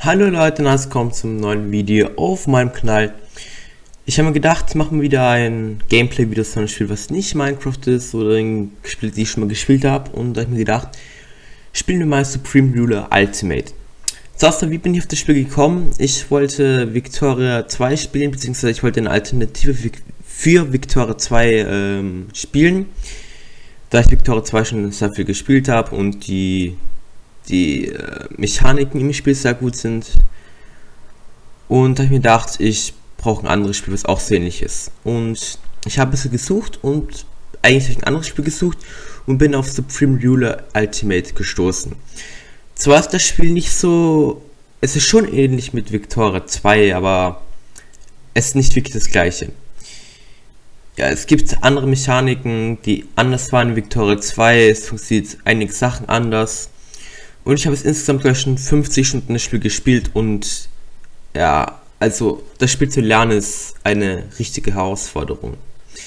Hallo Leute, und willkommen zum neuen Video auf meinem Kanal. Ich habe mir gedacht, machen wir wieder ein Gameplay-Video von einem Spiel, was nicht Minecraft ist oder ein Spiel, das ich schon mal gespielt habe. Und da habe ich mir gedacht, spielen wir mal Supreme Ruler Ultimate. Zuerst, wie bin ich auf das Spiel gekommen? Ich wollte Victoria 2 spielen, beziehungsweise ich wollte eine Alternative für Victoria 2 spielen. Da ich Victoria 2 schon sehr viel gespielt habe und die Mechaniken im Spiel sehr gut sind. Und da habe ich mir gedacht, ich brauche ein anderes Spiel, was auch so ähnlich ist. Und ich habe ein bisschen gesucht und eigentlich habe ich ein anderes Spiel gesucht und bin auf Supreme Ruler Ultimate gestoßen. Zwar ist das Spiel nicht so, es ist schon ähnlich mit Victoria 2, aber es ist nicht wirklich das gleiche. Ja, es gibt andere Mechaniken, die anders waren in Victoria 2, es funktioniert einige Sachen anders. Und ich habe es insgesamt gleich schon 50 Stunden das Spiel gespielt und ja, also das Spiel zu lernen ist eine richtige Herausforderung.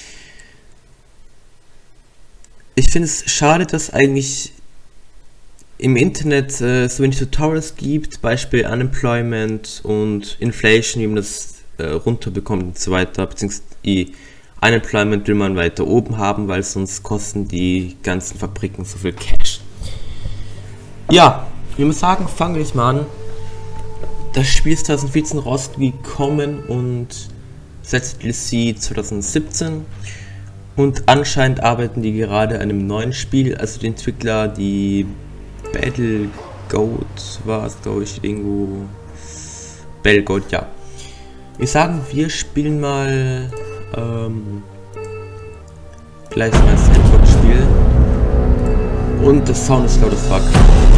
Ich finde es schade, dass eigentlich im Internet so wenig Tutorials gibt, Beispiel Unemployment und Inflation, wie man das runterbekommt und so weiter, beziehungsweise die Unemployment will man weiter oben haben, weil sonst kosten die ganzen Fabriken so viel Cash. Ja, ich muss sagen, fangen wir mal an. Das Spiel ist 2014 rausgekommen und setzt DLC 2017 und anscheinend arbeiten die gerade an einem neuen Spiel, also die Entwickler, die Battle Goat war es, glaube ich, irgendwo. Battle Goat, ja. Wir sagen, wir spielen mal gleich mal das Sandbox-Spiel und das Sound ist laut as fuck.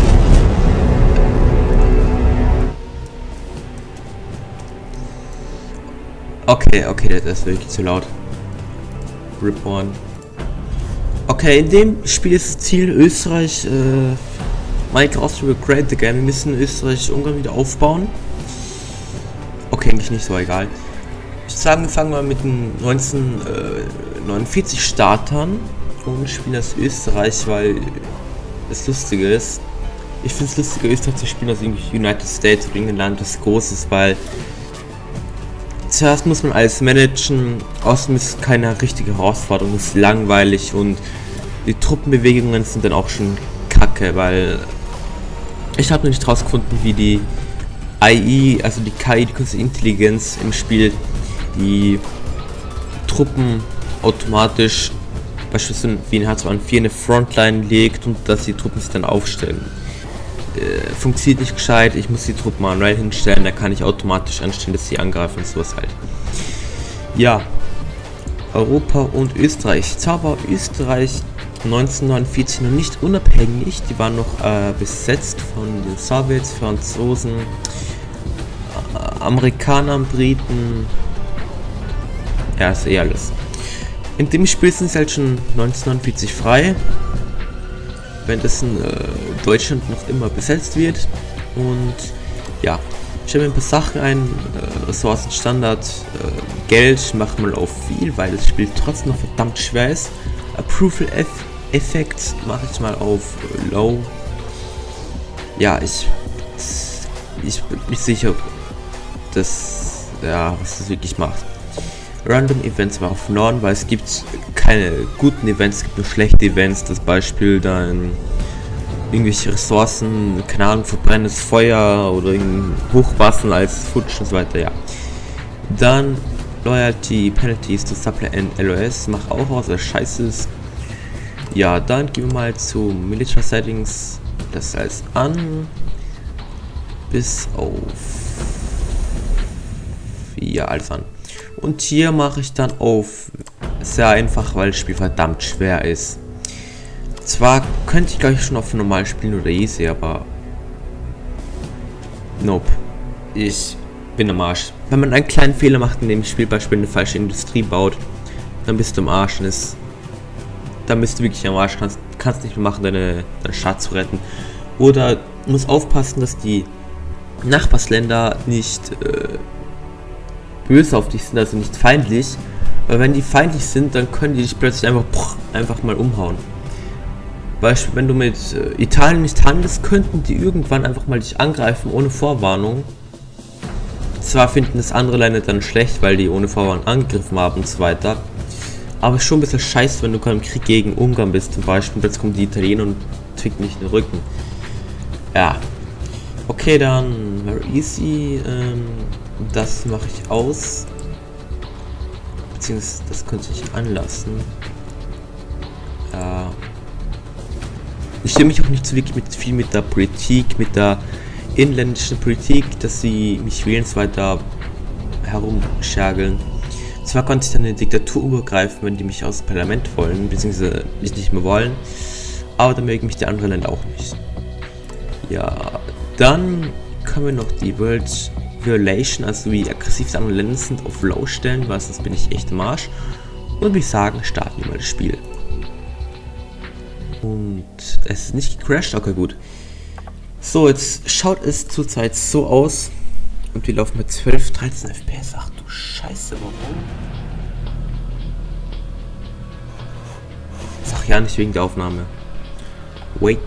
Okay, das ist wirklich zu laut. Reborn. Okay, in dem Spiel ist das Ziel Österreich, Mike Austria Great Again. Wir müssen Österreich-Ungarn wieder aufbauen. Okay, eigentlich nicht so, egal. Ich würde sagen, wir fangen mal mit den 1949 Startern und spielen das Österreich, weil es lustige ist. Ich finde es lustiger, Österreich zu spielen als irgendwie United States oder irgendein Land, das groß ist, weil zuerst muss man alles managen, außerdem ist es keine richtige Herausforderung, es ist langweilig und die Truppenbewegungen sind dann auch schon kacke, weil ich habe noch nicht rausgefunden, wie die AI, also die KI, die künstliche Intelligenz im Spiel, die Truppen automatisch beispielsweise wie in H2N4 eine Frontline legt und dass die Truppen sich dann aufstellen. Funktioniert nicht gescheit, ich muss die Truppen manuell hinstellen, da kann ich automatisch anstellen, dass sie angreifen und sowas halt. Ja, Europa und Österreich. Zwar war Österreich 1949 noch nicht unabhängig, die waren noch besetzt von den Sowjets, Franzosen, Amerikanern, Briten, ja, ist eh alles. In dem Spiel sind sie halt schon 1949 frei, währenddessen Deutschland noch immer besetzt wird. Und ja, ich habe mir ein paar Sachen ein, Ressourcenstandard, Geld, ich mache mal auf viel, weil das Spiel trotzdem noch verdammt schwer ist. Approval Effekt mache ich mal auf Low. Ja, ich bin nicht sicher, dass, ja, was das wirklich macht. Random Events war auf Non, weil es gibt keine guten Events, es gibt nur schlechte Events. Das Beispiel dann irgendwelche Ressourcen, keine Ahnung, verbrennendes Feuer oder Hochwasser als Futsch und so weiter, ja. Dann Loyalty Penalties to Supply and LOS, macht auch aus, was scheiße ist. Ja, dann gehen wir mal zu Military Settings, das alles an, bis auf, ja, alles an. Und hier mache ich dann auf sehr einfach, weil das Spiel verdammt schwer ist. Zwar könnte ich gleich schon auf normal spielen oder easy, aber nope. Ich bin am Arsch. Wenn man einen kleinen Fehler macht in dem Spiel, beispielsweise eine falsche Industrie baut, dann bist du am Arsch. Dann bist du wirklich am Arsch. Kannst nicht mehr machen, deine Stadt zu retten. Oder musst aufpassen, dass die Nachbarsländer nicht böse auf dich sind, also nicht feindlich, weil wenn die feindlich sind, dann können die dich plötzlich einfach mal umhauen. Beispiel, wenn du mit Italien nicht handelst, könnten die irgendwann einfach mal dich angreifen ohne Vorwarnung. Zwar finden das andere Länder dann schlecht, weil die ohne Vorwarnung angegriffen haben und so weiter. Aber es ist schon ein bisschen scheiße, wenn du gerade im Krieg gegen Ungarn bist zum Beispiel. Jetzt kommen die Italiener und ficken dich in den Rücken. Ja. Okay, dann very easy. Das mache ich aus. Beziehungsweise das könnte ich anlassen. Ja. Ich stimme mich auch nicht so wirklich viel mit der Politik, mit der inländischen Politik, dass sie mich wählen und so weiter herumschergeln. Zwar konnte ich dann eine Diktatur übergreifen, wenn die mich aus dem Parlament wollen, beziehungsweise mich nicht mehr wollen, aber dann mögen mich die anderen Länder auch nicht. Ja, dann können wir noch die World Violation, also wie aggressiv die anderen Länder sind, auf Low stellen, weil sonst bin ich echt im Arsch. Und würde ich sagen, starten wir mal das Spiel. Und es ist nicht gecrashed, okay gut. So, jetzt schaut es zurzeit so aus. Und wir laufen mit 12, 13 FPS. Ach du Scheiße, warum? Sag ja nicht wegen der Aufnahme. Wait.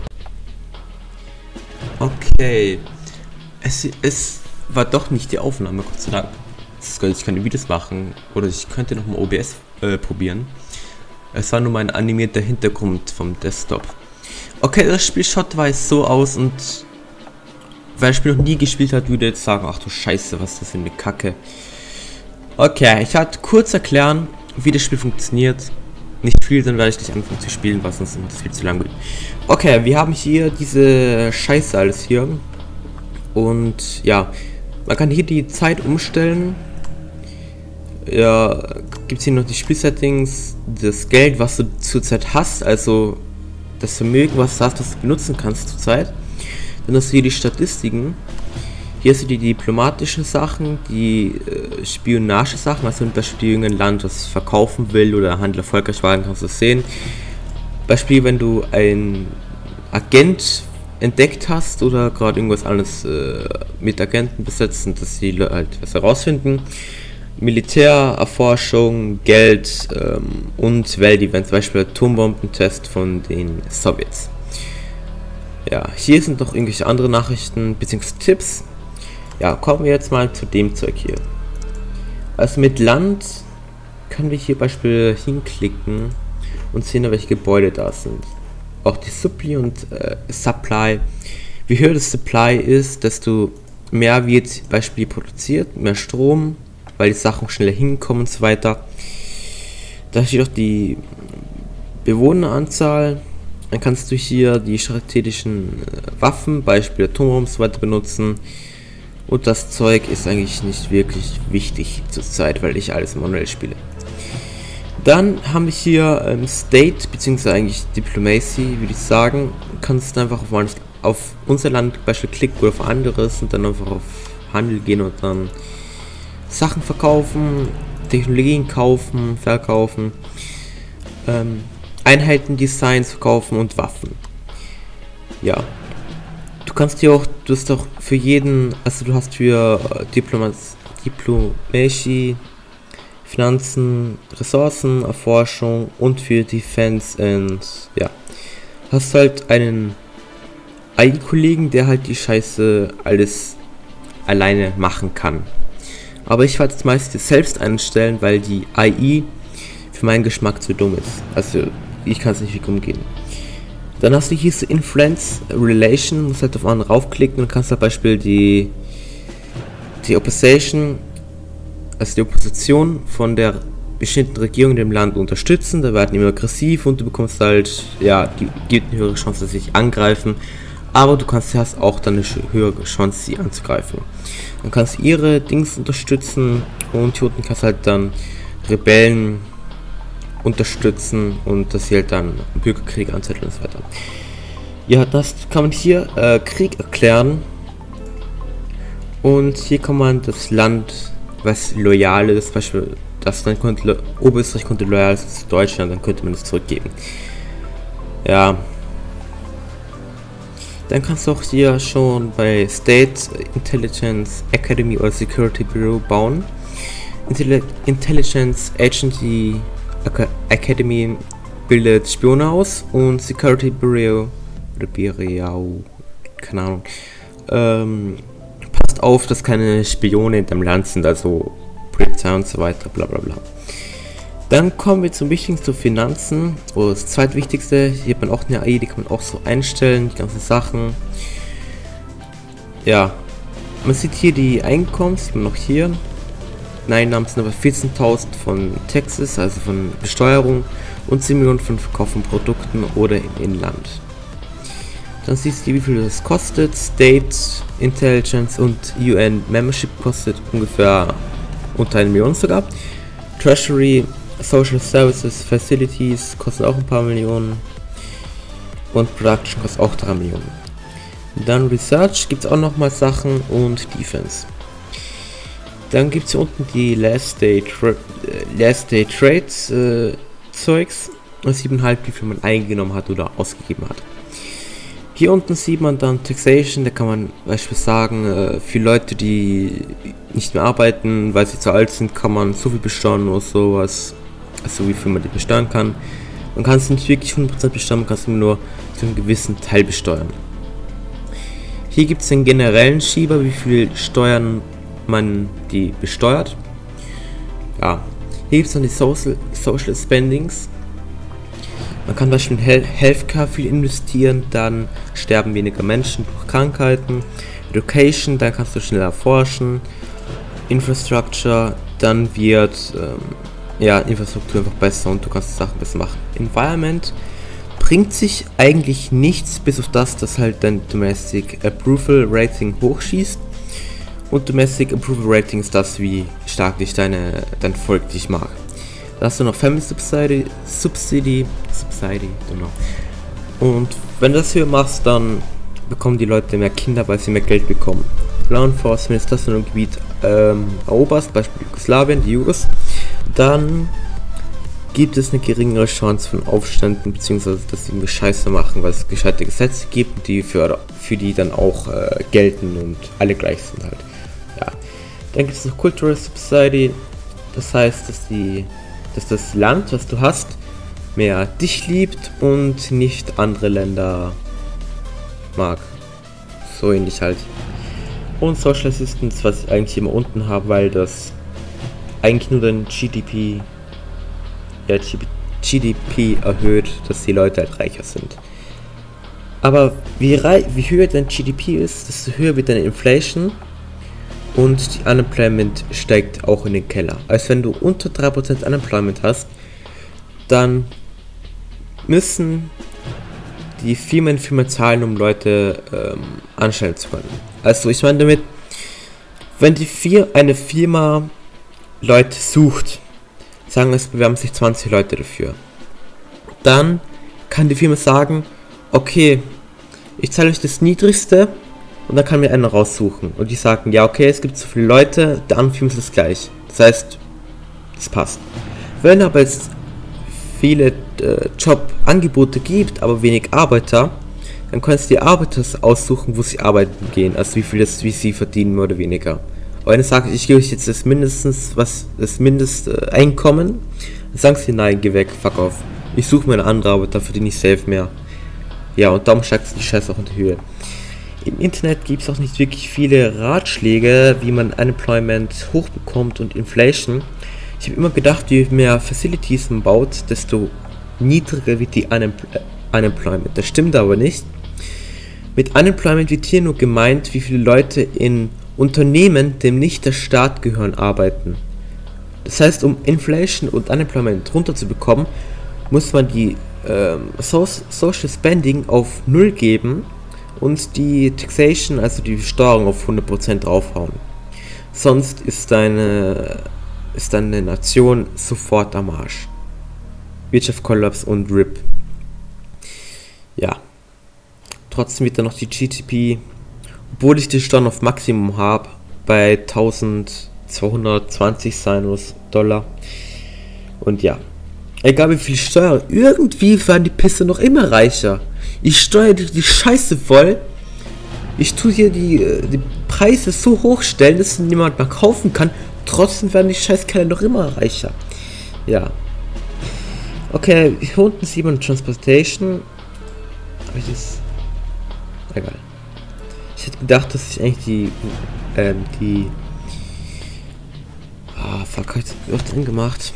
Okay. Es war doch nicht die Aufnahme, Gott sei Dank. Ich kann Videos machen. Oder ich könnte nochmal OBS probieren. Es war nur mein animierter Hintergrund vom Desktop. Okay, das Spiel schaut so aus und wer das Spiel noch nie gespielt hat, würde jetzt sagen, ach du Scheiße, was ist das für eine Kacke. Okay, ich werde kurz erklären, wie das Spiel funktioniert. Nicht viel, dann werde ich nicht anfangen zu spielen, was sonst viel zu lang wird. Okay, wir haben hier diese Scheiße alles hier. Und ja, man kann hier die Zeit umstellen. Ja, gibt es hier noch die Spielsettings, das Geld, was du zurzeit hast, also das Vermögen, was du hast, was du benutzen kannst zurzeit. Dann hast du hier die Statistiken. Hier hast du die diplomatischen Sachen, die Spionage-Sachen, also zum Beispiel irgendein Land, das verkaufen will oder Handel erfolgreich war, kannst du das sehen. Beispiel, wenn du einen Agent entdeckt hast oder gerade irgendwas anderes mit Agenten besetzen, dass sie halt was herausfinden. Militärerforschung, Geld und Weltevents, zum Beispiel Atombombentest von den Sowjets. Ja, hier sind noch irgendwelche andere Nachrichten bzw. Tipps. Ja, kommen wir jetzt mal zu dem Zeug hier. Also mit Land können wir hier beispielsweise hinklicken und sehen, welche Gebäude da sind. Auch die Supply und Supply. Wie höher das Supply ist, desto mehr wird beispielsweise produziert, mehr Strom, weil die Sachen schneller hinkommen und so weiter. Da steht auch die Bewohneranzahl. Dann kannst du hier die strategischen Waffen, Beispiel Atombomben, so weiter benutzen. Und das Zeug ist eigentlich nicht wirklich wichtig zurzeit, weil ich alles manuell spiele. Dann haben wir hier State, beziehungsweise eigentlich Diplomacy, würde ich sagen. Du kannst einfach auf unser Land beispielsweise klicken oder auf anderes und dann einfach auf Handel gehen und dann Sachen verkaufen, Technologien kaufen, verkaufen, Einheitendesigns verkaufen und Waffen. Ja. Du kannst hier auch, du hast auch für jeden, also du hast für Diplomatie, Finanzen, Ressourcen, Erforschung und für Defense und ja. Hast halt einen AI-Kollegen, der halt die Scheiße alles alleine machen kann. Aber ich werde es meistens selbst einstellen, weil die AI für meinen Geschmack zu dumm ist. Also ich kann es nicht wirklich umgehen. Dann hast du hier so Influence Relation, musst halt auf einen raufklicken und kannst zum Beispiel die Opposition, also die Opposition von der bestimmten Regierung in dem Land unterstützen. Da werden die immer aggressiv und du bekommst halt, ja, die gibt eine höhere Chance, dass sie sich angreifen. Aber du hast auch dann eine höhere Chance, sie anzugreifen. Dann kannst du ihre Dings unterstützen und hier unten kannst du halt dann Rebellen unterstützen und dass sie halt dann Bürgerkrieg anzetteln und so weiter. Ja, das kann man hier Krieg erklären und hier kann man das Land, was loyal ist, zum Beispiel das Land Oberösterreich konnte loyal sein zu Deutschland, dann könnte man es zurückgeben. Ja. Dann kannst du auch hier schon bei State Intelligence Academy oder Security Bureau bauen. Intelligence Agency Academy bildet Spione aus und Security Bureau, oder Bureau, keine Ahnung, passt auf, dass keine Spione in deinem Land sind, also Polizei und so weiter, bla bla bla. Dann kommen wir zum Wichtigsten, zu Finanzen, oder das zweitwichtigste. Hier hat man auch eine AI, die kann man auch so einstellen, die ganzen Sachen. Ja, man sieht hier die Einkommen, sieht man noch hier. Einnahmen sind aber 14.000 von Taxes, also von Besteuerung, und 10 Millionen von Verkauf von Produkten oder im Inland. Dann siehst du, wie viel das kostet. State, Intelligence und UN Membership kostet ungefähr unter 1 Million sogar. Treasury, Social Services, Facilities kostet auch ein paar Millionen. Und Production kostet auch 3 Millionen. Dann Research gibt es auch nochmal Sachen und Defense. Dann gibt es hier unten die Last Day Trades Zeugs. Und sieht man halt, wie viel man eingenommen hat oder ausgegeben hat. Hier unten sieht man dann Taxation, da kann man beispielsweise sagen, für Leute, die nicht mehr arbeiten, weil sie zu alt sind, kann man so viel besteuern oder sowas, also wie viel man die besteuern kann. Man kann es nicht wirklich 100% besteuern, man kann es nur zu einem gewissen Teil besteuern. Hier gibt es den generellen Schieber, wie viel Steuern man die besteuert. Ja, hier gibt es dann die Social Spendings. Man kann zum Beispiel in Healthcare viel investieren, dann sterben weniger Menschen durch Krankheiten. Education, dann kannst du schneller forschen. Infrastructure, dann wird Infrastruktur einfach besser und du kannst Sachen besser machen. Environment bringt sich eigentlich nichts, bis auf das, dass halt dein Domestic Approval Rating hochschießt. Und Domestic Approval Rating ist das, wie stark dich dein Volk dich mag. Da hast du noch Family Subsidy, genau. Und wenn du das hier machst, dann bekommen die Leute mehr Kinder, weil sie mehr Geld bekommen. Law Enforcement ist das, wenn du ein Gebiet eroberst, Beispiel Jugoslawien, die Jugos, dann gibt es eine geringere Chance von Aufständen, beziehungsweise dass sie irgendwie Scheiße machen, weil es gescheite Gesetze gibt, die für die dann auch gelten und alle gleich sind halt. Ja. Dann gibt es noch Cultural Subsidy, das heißt, dass das Land, was du hast, mehr dich liebt und nicht andere Länder mag. So ähnlich halt. Und Social Assistance, was ich eigentlich immer unten habe, weil das eigentlich nur den GDP erhöht, dass die Leute halt reicher sind. Aber wie höher dein GDP ist, desto höher wird deine Inflation und die Unemployment steigt auch in den Keller. Also wenn du unter 3% Unemployment hast, dann müssen die Firmen zahlen, um Leute anstellen zu können. Also ich meine damit, wenn eine Firma Leute sucht, sagen es bewerben sich 20 Leute dafür, dann kann die Firma sagen, okay, ich zahle euch das Niedrigste und dann kann mir einer raussuchen. Und die sagen, ja okay, es gibt so viele Leute, der andere Firma ist das gleich. Das heißt, das passt. Wenn aber jetzt viele Jobangebote gibt, aber wenig Arbeiter, dann kannst du die Arbeiter aussuchen, wo sie arbeiten gehen, also wie sie verdienen, mehr oder weniger. Und wenn ich sage, ich gebe euch jetzt das Mindesteinkommen, dann sagen sie, nein, geh weg, fuck off. Ich suche mir eine andere Arbeit, da verdiene ich safe mehr. Ja, und darum steigt die Scheiße auch in die Höhe. Im Internet gibt es auch nicht wirklich viele Ratschläge, wie man Unemployment hochbekommt und Inflation. Ich habe immer gedacht, je mehr Facilities man baut, desto niedriger wird die Unemployment. Das stimmt aber nicht. Mit Unemployment wird hier nur gemeint, wie viele Leute in Unternehmen, dem nicht der Staat gehören, arbeiten. Das heißt, um Inflation und Unemployment runterzubekommen, muss man die Social Spending auf 0 geben und die Taxation, also die Besteuerung, auf 100% draufhauen. Sonst ist deine Nation sofort am Arsch. Wirtschaftskollaps und RIP. Ja. Trotzdem wird dann noch die GDP, obwohl ich die Steuern auf Maximum habe, bei 1220 sein muss Dollar. Und ja. Egal wie viel Steuer, irgendwie werden die Pisse noch immer reicher. Ich steuere die Scheiße voll. Ich tue hier die Preise so hoch stellen, dass niemand mehr kaufen kann. Trotzdem werden die Scheißkerle noch immer reicher. Ja. Okay, hier unten sieht man Transportation. Aber das... Egal. Ich hätte gedacht, dass ich eigentlich die... Ah, fuck, hab ich das auch drin gemacht.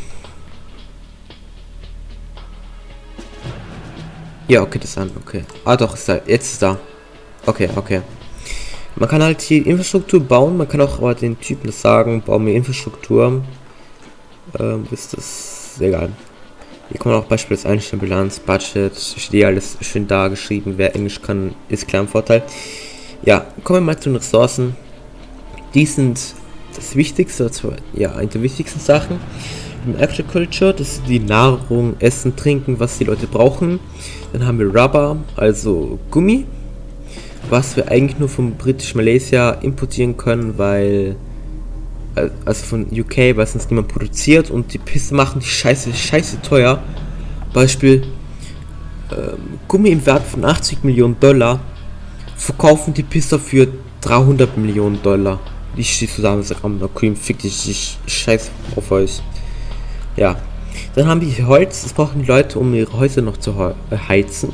Ja, okay, das ist an, okay. Ah, doch, ist da, jetzt ist da. Okay, okay. Man kann halt hier Infrastruktur bauen, man kann auch aber den Typen sagen, bau mir Infrastruktur. Ist das egal. Hier kann man auch beispielsweise einstellen, Bilanz, Budget, steht hier alles schön da geschrieben. Wer Englisch kann, ist klar ein Vorteil. Ja, kommen wir mal zu den Ressourcen. Die sind das Wichtigste, ja, eine der wichtigsten Sachen. Im Agriculture, das ist die Nahrung, Essen, Trinken, was die Leute brauchen. Dann haben wir Rubber, also Gummi, was wir eigentlich nur von British Malaysia importieren können, weil, also von UK, weil es sonst niemand produziert und die Pisse machen die scheiße teuer. Beispiel, Gummi im Wert von 80 Millionen Dollar, verkaufen die Pisser für 300 Millionen Dollar. Ich stehe zusammen und sage, na Cream, fick dich, ich scheiß auf euch. Ja, dann haben wir hier Holz, das brauchen die Leute, um ihre Häuser noch zu heizen.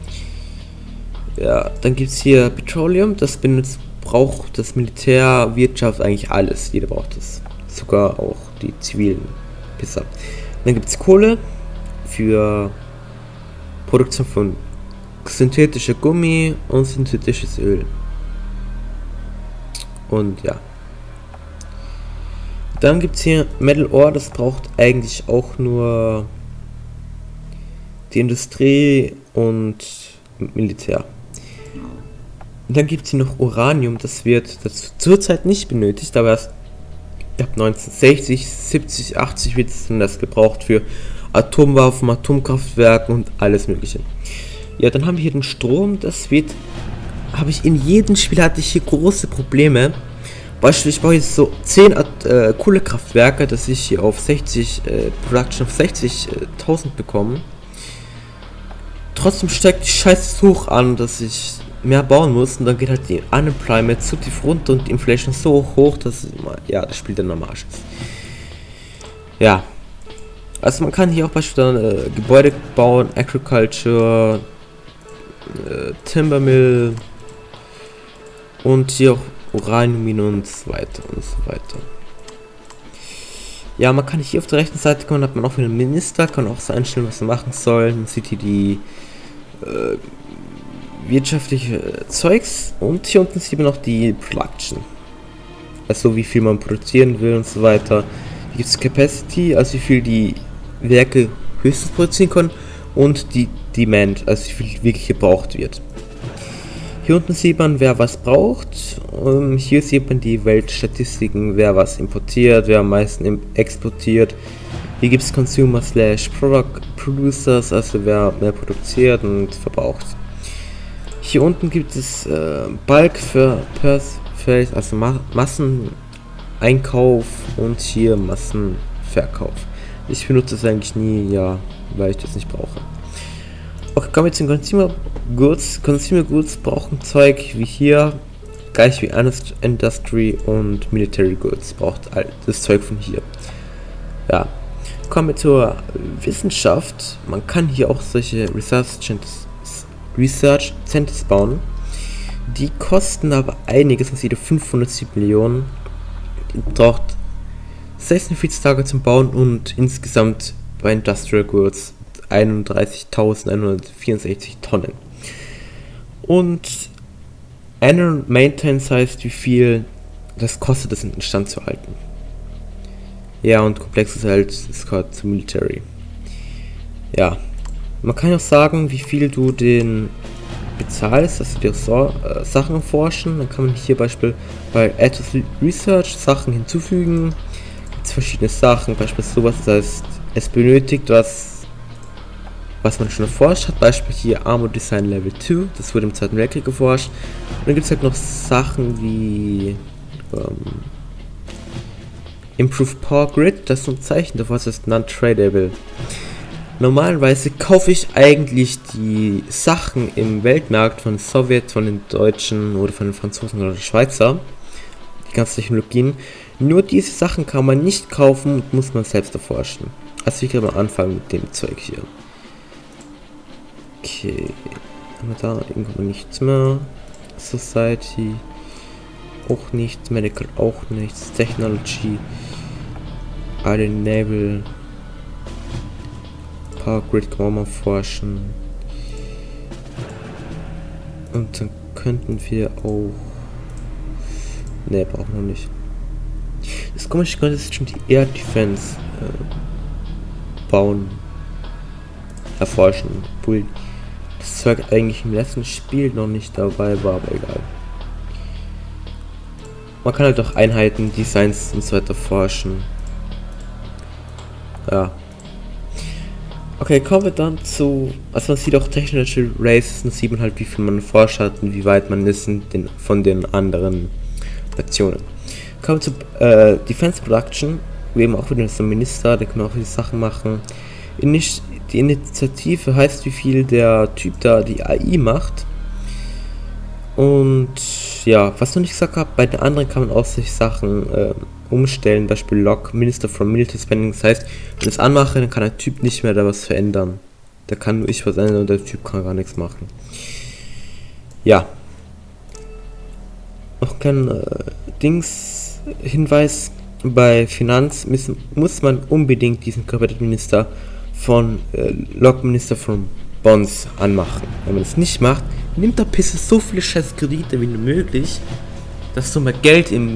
Ja, dann gibt es hier Petroleum, das braucht das Militär, Wirtschaft, eigentlich alles, jeder braucht das. Sogar auch die zivilen Pisser. Dann gibt es Kohle für Produktion von synthetischer Gummi und synthetisches Öl. Und ja. Dann gibt es hier Metal Ore, das braucht eigentlich auch nur die Industrie und Militär. Und dann gibt es hier noch Uranium, das wird zurzeit nicht benötigt, aber erst ab 1960, 70, 80 wird es dann das gebraucht für Atomwaffen, Atomkraftwerke und alles mögliche. Ja, dann haben wir hier den Strom, habe ich in jedem Spiel hatte ich hier große Probleme. Beispielsweise, ich baue jetzt so 10 Kohlekraftwerke, dass ich hier auf 60, Production auf 60.000 bekomme. Trotzdem steigt die Scheiße so hoch an, dass ich mehr bauen muss und dann geht halt die Unemployment so tief runter und die Inflation so hoch, dass ja, das Spiel dann am Arsch ist. Ja. Also man kann hier auch beispielsweise Gebäude bauen, Agriculture, Timbermill und hier auch Uraniummine und so weiter und so weiter. Ja, man kann hier auf der rechten Seite kommen, hat man auch wieder einen Minister, kann auch so einstellen, was er machen soll. Man sieht hier die wirtschaftliche Zeugs und hier unten sieht man noch die Production. Also wie viel man produzieren will und so weiter. Hier gibt es Capacity, also wie viel die Werke höchstens produzieren können und die Demand, also wie viel wirklich gebraucht wird. Hier unten sieht man, wer was braucht. Hier sieht man die Weltstatistiken, wer was importiert, wer am meisten exportiert. Hier gibt es Consumer / Product Producers, also wer mehr produziert und verbraucht. Hier unten gibt es Bulk für Purchase, also Masseneinkauf und hier Massenverkauf. Ich benutze das eigentlich nie, ja, weil ich das nicht brauche. Okay, kommen wir zu den Consumer Goods. Consumer Goods brauchen Zeug wie hier, gleich wie Industry und Military Goods. Braucht all das Zeug von hier. Ja. Kommen wir zur Wissenschaft. Man kann hier auch solche Research Centers bauen. Die kosten aber einiges, das sind 507 Millionen. Die braucht 46 Tage zum Bauen und insgesamt bei Industrial Goods 31.164 Tonnen. Und Annual Maintenance heißt, wie viel das kostet, das in Stand zu halten. Ja, und komplex ist halt, es gehört zu Military. Ja, man kann auch sagen, wie viel du den bezahlst, dass du dir Sachen erforschen. Dann kann man hier beispielsweise bei Add to Research Sachen hinzufügen. Gibt es verschiedene Sachen, beispielsweise sowas, das heißt, es benötigt was man schon erforscht hat, Beispiel hier Armor Design Level 2, das wurde im Zweiten Weltkrieg erforscht. Und dann gibt es halt noch Sachen wie Improved Power Grid, das ist ein Zeichen davor, das ist non-tradable. Normalerweise kaufe ich eigentlich die Sachen im Weltmarkt von den Sowjet, von den Deutschen oder von den Franzosen oder den Schweizer, die ganzen Technologien. Nur diese Sachen kann man nicht kaufen und muss man selbst erforschen. Also ich kann mal anfangen mit dem Zeug hier. Okay. Haben wir da irgendwo nichts mehr? Society auch nichts, Medical auch nichts, Technology, Iron Naval, Power Grid kann man mal forschen. Und dann könnten wir auch... Ne, brauchen wir nicht. Das komische könnte jetzt schon die Air Defense bauen, erforschen, obwohl das Zeug eigentlich im letzten Spiel noch nicht dabei war, aber egal. Man kann halt auch Einheiten, Designs und so weiter forschen. Ja. Okay, kommen wir dann zu, also man sieht auch technische Races und sieht man halt, wie viel man forscht hat und wie weit man ist von den anderen Nationen. Kommen wir zu Defense Production, wir haben auch wieder so einen Minister, der kann auch viele Sachen machen. Die Initiative heißt, wie viel der Typ da die AI macht. Und ja, was ich noch nicht gesagt habe, bei den anderen kann man auch sich Sachen umstellen, Beispiel Lock, Minister from Military Spending, das heißt, wenn ich es anmache, dann kann der Typ nicht mehr da was verändern. Da kann nur ich was ändern und der Typ kann gar nichts machen. Ja. Noch kein Hinweis, bei Finanz muss man unbedingt diesen Kabinettsminister von Lock Minister from Bonds anmachen. Wenn man das nicht macht, nimmt der Pisse so viele scheiß Kredite wie nur möglich, dass du mehr Geld im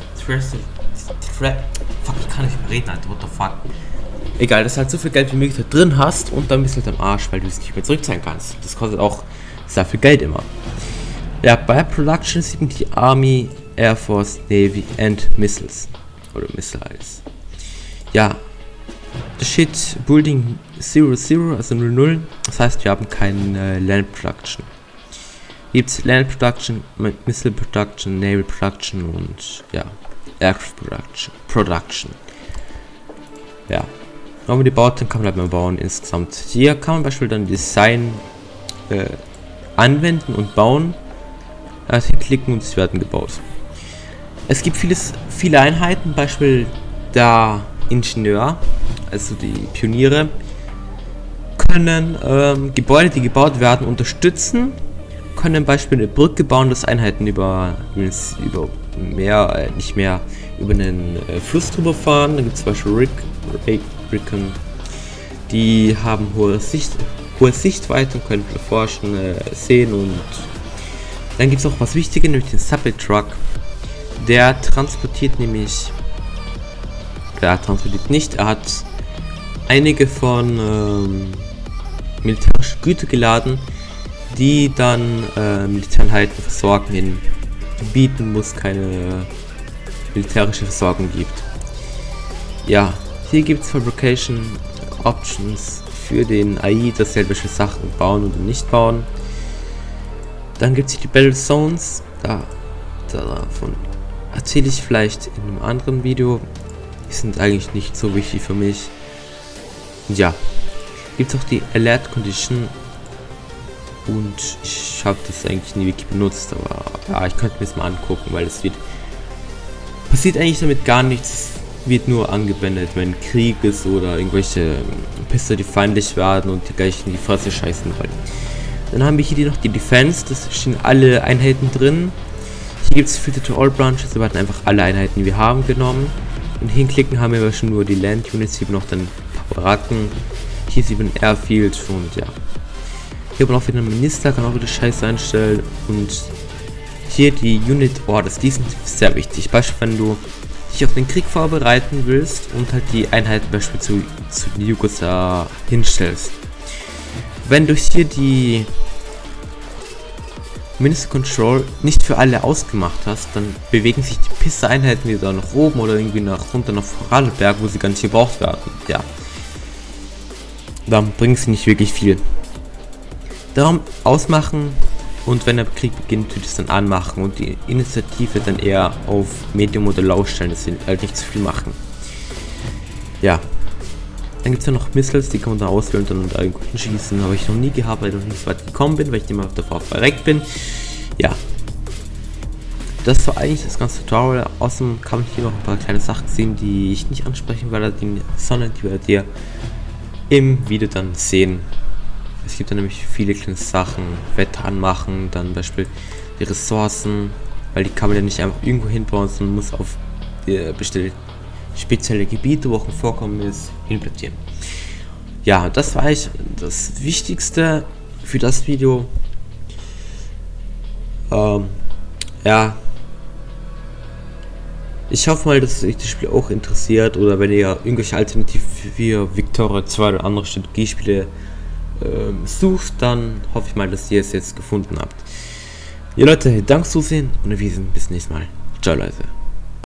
fuck, ich kann nicht mehr reden, Alter, what the fuck. Egal, dass du halt so viel Geld wie möglich da drin hast und dann bist du halt am Arsch, weil du es nicht mehr zurückzahlen kannst. Das kostet auch sehr viel Geld immer. Ja, bei Production sieht man die Army, Air Force, Navy and Missiles. Oder Missiles. Ja. Das steht Building 00, also 00. Das heißt, wir haben keine Land Production. Gibt es Land Production, Missile Production, Naval Production und ja, Aircraft Production. Ja. Wenn man die baut, dann kann man halt mal bauen insgesamt. Hier kann man beispielsweise dann Design anwenden und bauen. Also hier klicken und sie werden gebaut. Es gibt viele Einheiten, Beispiel der Ingenieur, also die Pioniere, können Gebäude, die gebaut werden, unterstützen, können Beispiel eine Brücke bauen, dass Einheiten über Meer, nicht mehr über einen Fluss drüber fahren. Da gibt es zum Beispiel Ricken, die haben hohe Sichtweite und können forschen, sehen. Und dann gibt es auch was Wichtiges, nämlich den Supply Truck. Der transportiert nicht, er hat einige von militärischen Güter geladen, die dann Militäreinheiten versorgen in Gebieten, wo es keine militärische Versorgung gibt. Ja, hier gibt es Fabrication Options für den AI, dass sie welche Sachen bauen oder nicht bauen. Dann gibt es die Battle Zones, davon erzähle ich vielleicht in einem anderen Video. Die sind eigentlich nicht so wichtig für mich. Und ja, gibt es auch die Alert Condition. Und ich habe das eigentlich nie wirklich benutzt, aber ja, ich könnte mir das mal angucken, weil es passiert eigentlich damit gar nichts. Es wird nur angewendet, wenn Krieg ist oder irgendwelche Pisser, die feindlich werden und die gleich in die Fresse scheißen wollen. Dann haben wir hier noch die Defense, das stehen alle Einheiten drin. Hier gibt es Filter to All Branches, wir hatten einfach alle Einheiten, die wir haben, genommen. Und hinklicken haben wir schon nur die Land Units, hier noch dann ein paar Baracken. Hier sieht man Airfield und ja. Hier haben wir auch wieder einen Minister, kann auch wieder Scheiße einstellen. Und hier die Unit Orders, die sind sehr wichtig. Beispielsweise, wenn du dich auf den Krieg vorbereiten willst und halt die Einheiten beispielsweise zu den Jugos hinstellst. Wenn du hier die Minister Control nicht für alle ausgemacht hast, dann bewegen sich die Pisser-Einheiten wieder nach oben oder irgendwie runter nach Vorarlberg, wo sie gar nicht gebraucht werden. Ja. Dann bringen sie nicht wirklich viel. Darum ausmachen und wenn der Krieg beginnt, tut es dann anmachen und die Initiative dann eher auf Medium oder Low stellen, dass sie halt nicht zu viel machen. Ja. Dann gibt es ja noch Missiles, die kann man da auswählen und dann irgendwo hinschießen. Habe ich noch nie gehabt, weil ich noch nicht so weit gekommen bin, weil ich immer davor verreckt bin. Ja. Das war eigentlich das ganze Tutorial. Außerdem kann man hier noch ein paar kleine Sachen sehen, die ich nicht ansprechen werde, sondern die werdet ihr im Video dann sehen. Es gibt dann nämlich viele kleine Sachen, Wetter anmachen, dann Beispiel die Ressourcen, weil die kann man ja nicht einfach irgendwo hinbauen, sondern muss auf spezielle Gebiete, wo auch ein Vorkommen ist, hinplatzieren. Ja, das war eigentlich das Wichtigste für das Video. Ja, ich hoffe mal, dass euch das Spiel auch interessiert, oder wenn ihr irgendwelche Alternativen für Victoria 2 oder andere Strategiespiele sucht, dann hoffe ich mal, dass ihr es jetzt gefunden habt. Ja Leute, danke fürs Zusehen und wir sehen uns bis nächstes Mal. Ciao Leute.